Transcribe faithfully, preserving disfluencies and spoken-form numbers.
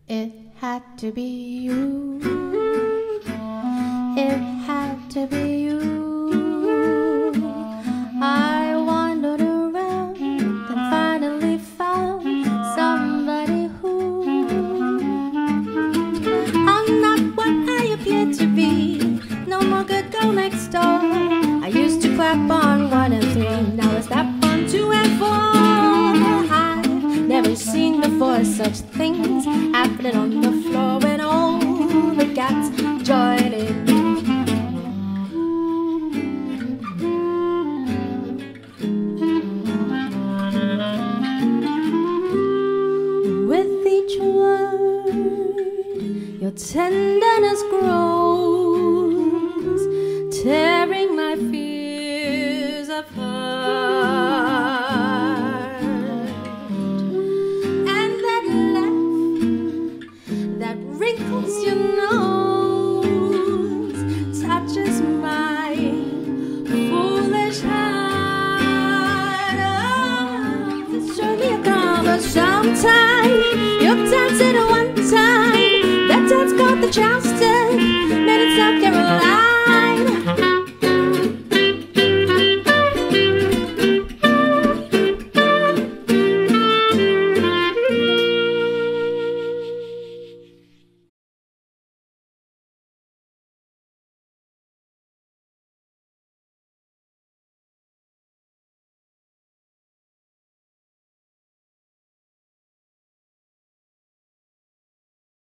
It had to be you. It had to be you. I wandered around and finally found somebody who I'm not what I appear to be. No more good girl next door. I used to clap on one and three. Now I step on two and four. I've never seen before such things happening on the floor when all the cats join in. With each word, your tenderness grows.